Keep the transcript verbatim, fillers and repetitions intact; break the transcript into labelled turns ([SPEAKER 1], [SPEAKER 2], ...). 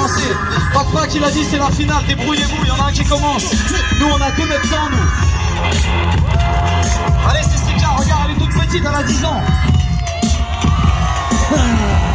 [SPEAKER 1] commencer. Pac Pac il a dit c'est la finale, débrouillez-vous, il y en a un qui commence. Nous on a deux mètres cent nous. Allez c'est Cynthia, regarde elle est toute petite, elle a dix ans.